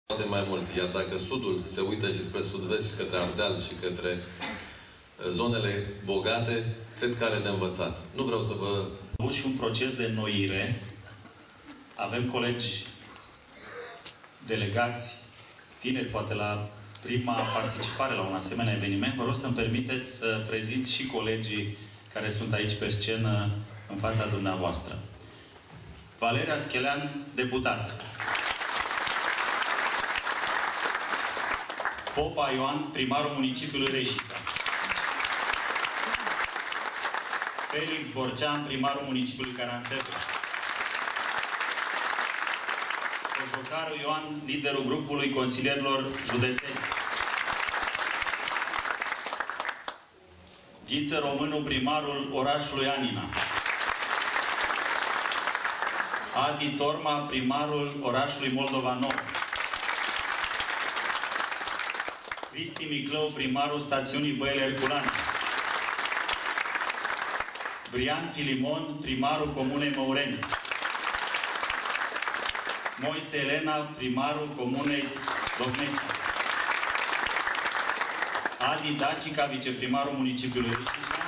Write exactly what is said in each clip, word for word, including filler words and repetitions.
Poate mai mult. Iar dacă Sudul se uită și spre sud-vest și către Ardeal și către zonele bogate, cred că are de învățat. Nu vreau să vă... Am avut și un proces de înnoire. Avem colegi delegați, tineri, poate la prima participare la un asemenea eveniment. Vă rog să-mi permiteți să prezint și colegii care sunt aici pe scenă în fața dumneavoastră. Valeria Schelean, deputat. Popa Ioan, primarul municipiului Reșița. Felix Borcean, primarul municipiului Caransebeș. Cojocaru Ioan, liderul grupului consilierilor județeni. Ghiță Românu, primarul orașului Anina. Adi Torma, primarul orașului Moldova Nouă. Cristi Miclău, primarul stațiunii Băile Herculane. Brian Filimon, primarul comunei Măureni. Moise Elena, primarul comunei Dovnechi. Adi Dacica, viceprimarul municipiului Reșița.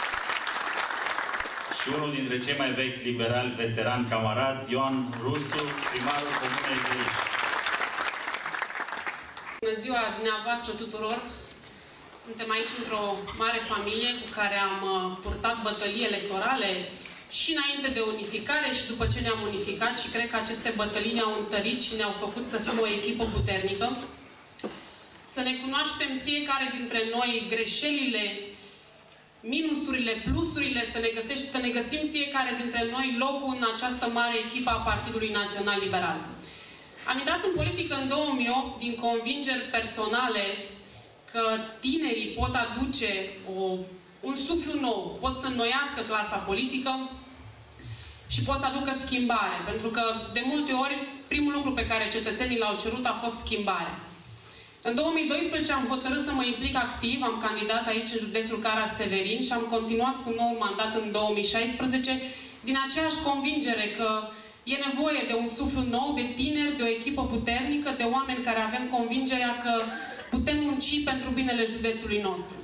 Și unul dintre cei mai vechi liberali veterani camarad, Ioan Rusu, primarul comunei Zăriș. Bună ziua dumneavoastră tuturor! Suntem aici într-o mare familie cu care am purtat bătălii electorale și înainte de unificare și după ce ne-am unificat și cred că aceste bătălii ne-au întărit și ne-au făcut să fim o echipă puternică. Să ne cunoaștem fiecare dintre noi greșelile, minusurile, plusurile, să ne, găsești, să ne găsim fiecare dintre noi locul în această mare echipă a Partidului Național Liberal. Am intrat în politică în două mii opt din convingeri personale că tinerii pot aduce o, un suflu nou, pot să înnoiască clasa politică și pot să aducă schimbare. Pentru că, de multe ori, primul lucru pe care cetățenii l-au cerut a fost schimbarea. În două mii doisprezece am hotărât să mă implic activ, am candidat aici în județul Caraș-Severin și am continuat cu noul mandat în două mii șaisprezece din aceeași convingere că e nevoie de un suflu nou, de tineri, de o echipă puternică, de oameni care avem convingerea că putem munci pentru binele județului nostru.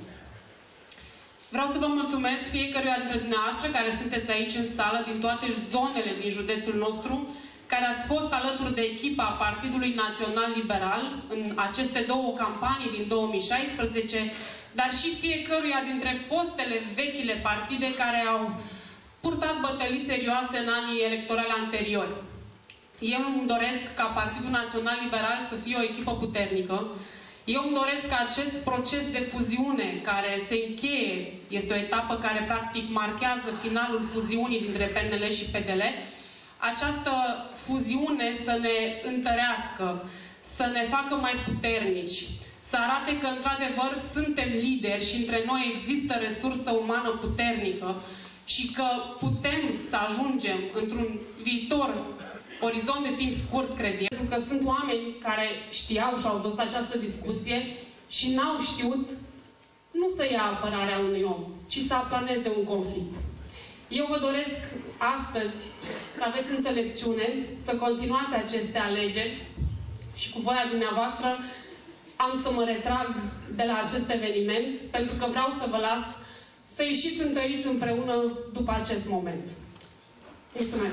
Vreau să vă mulțumesc fiecăruia dintre dumneavoastră care sunteți aici în sală, din toate zonele din județul nostru, care ați fost alături de echipa Partidului Național Liberal în aceste două campanii din două mii șaisprezece, dar și fiecăruia dintre fostele vechile partide care au purtat bătălii serioase în anii electorali anteriori. Eu îmi doresc ca Partidul Național Liberal să fie o echipă puternică. Eu îmi doresc ca acest proces de fuziune care se încheie, este o etapă care practic marchează finalul fuziunii dintre P N L și P D L, această fuziune să ne întărească, să ne facă mai puternici, să arate că într-adevăr suntem lideri și între noi există resursă umană puternică și că putem să ajungem într-un viitor orizont de timp scurt, cred eu, pentru că sunt oameni care știau și au văzut această discuție și n-au știut nu să ia apărarea unui om, ci să aplaneze un conflict. Eu vă doresc astăzi să aveți înțelepciune, să continuați aceste alegeri și cu voia dumneavoastră am să mă retrag de la acest eveniment, pentru că vreau să vă las să ieșiți întăriți împreună după acest moment. Mulțumesc!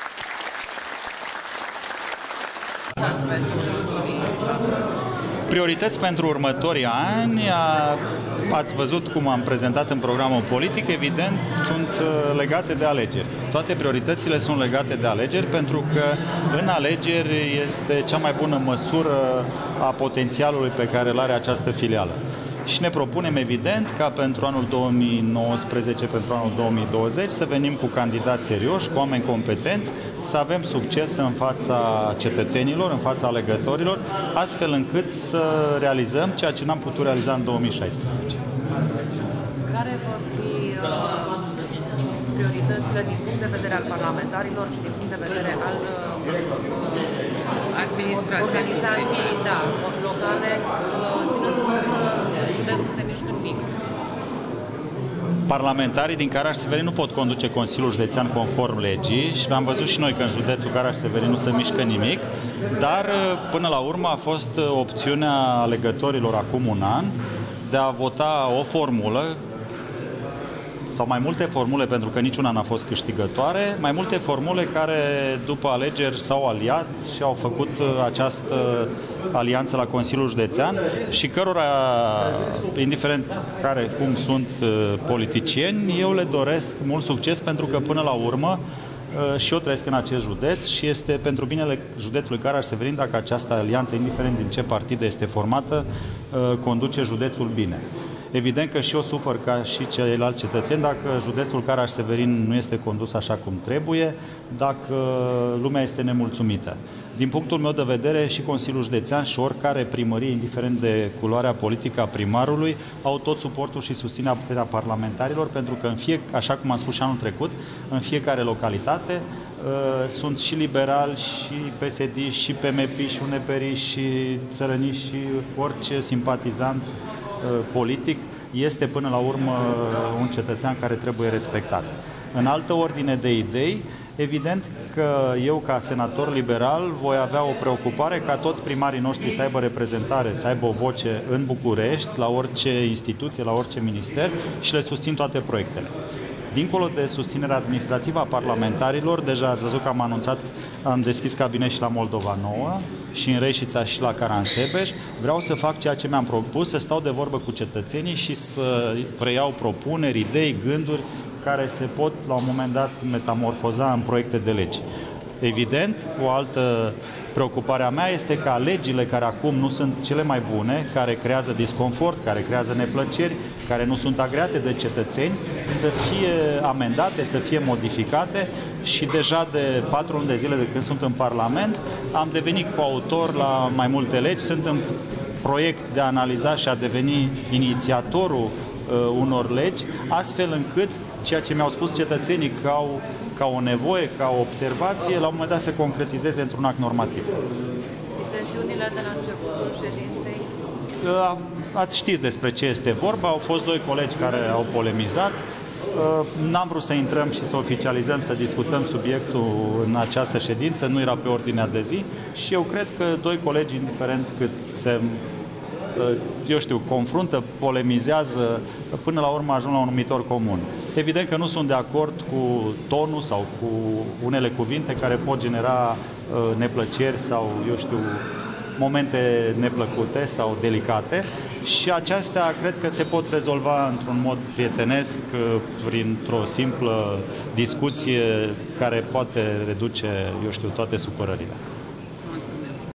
Priorități pentru următorii ani, ați văzut cum am prezentat în programul politic, evident, sunt legate de alegeri. Toate prioritățile sunt legate de alegeri, pentru că în alegeri este cea mai bună măsură a potențialului pe care îl are această filială. Și ne propunem, evident, ca pentru anul două mii nouăsprezece, pentru anul două mii douăzeci, să venim cu candidați serioși, cu oameni competenți, să avem succes în fața cetățenilor, în fața alegătorilor, astfel încât să realizăm ceea ce n-am putut realiza în două mii șaisprezece. Care vor fi uh, prioritățile din punct de vedere al parlamentarilor și din punct de vedere al uh, administrației, da, locale, uh, ținând cont că județul se mișcă în mic? parlamentarii din Caraș-Severin nu pot conduce Consiliul Județean conform legii și am văzut și noi că în județul Caraș-Severin nu se mișcă nimic, dar până la urmă a fost opțiunea alegătorilor acum un an de a vota o formulă sau mai multe formule, pentru că niciuna n-a fost câștigătoare, mai multe formule care după alegeri s-au aliat și au făcut această alianță la Consiliul Județean și cărora, indiferent care cum sunt politicieni, eu le doresc mult succes, pentru că până la urmă și eu trăiesc în acest județ și este pentru binele județului Caraș-Severin dacă această alianță, indiferent din ce partid este formată, conduce județul bine. Evident că și eu sufăr ca și ceilalți cetățeni dacă județul Caraș-Severin nu este condus așa cum trebuie, dacă lumea este nemulțumită. Din punctul meu de vedere, și Consiliul Județean și oricare primărie, indiferent de culoarea politică a primarului, au tot suportul și susținerea parlamentarilor, pentru că, în fie, așa cum am spus și anul trecut, în fiecare localitate uh, sunt și liberali, și P S D, și P M P, și U N P R, și țărăniști, și orice simpatizant politic este până la urmă un cetățean care trebuie respectat. În altă ordine de idei, evident că eu, ca senator liberal, voi avea o preocupare ca toți primarii noștri să aibă reprezentare, să aibă o voce în București, la orice instituție, la orice minister, și le susțin toate proiectele. Dincolo de susținerea administrativă a parlamentarilor, deja ați văzut că am anunțat, am deschis cabinet și la Moldova Nouă, și în Reșița, și la Caransebeș. Vreau să fac ceea ce mi-am propus, să stau de vorbă cu cetățenii și să preiau propuneri, idei, gânduri care se pot la un moment dat metamorfoza în proiecte de legi. Evident, o altă preocupare a mea este ca legile care acum nu sunt cele mai bune, care creează disconfort, care creează neplăceri, care nu sunt agreate de cetățeni, să fie amendate, să fie modificate, și deja de patru luni de zile de când sunt în Parlament am devenit coautor la mai multe legi, sunt în proiect de a analiza și a deveni inițiatorul uh, unor legi, astfel încât ceea ce mi-au spus cetățenii că au ca o nevoie, ca o observație, la un moment dat se concretizeze într-un act normativ. Disensiunile de la începutul ședinței? Ați știți despre ce este vorba, au fost doi colegi care au polemizat. N-am vrut să intrăm și să oficializăm, să discutăm subiectul în această ședință, nu era pe ordinea de zi și eu cred că doi colegi, indiferent cât se, eu știu, confruntă, polemizează, până la urmă ajung la un numitor comun. Evident că nu sunt de acord cu tonul sau cu unele cuvinte care pot genera neplăceri sau, eu știu, momente neplăcute sau delicate, și acestea cred că se pot rezolva într-un mod prietenesc, printr-o simplă discuție care poate reduce, eu știu, toate supărările.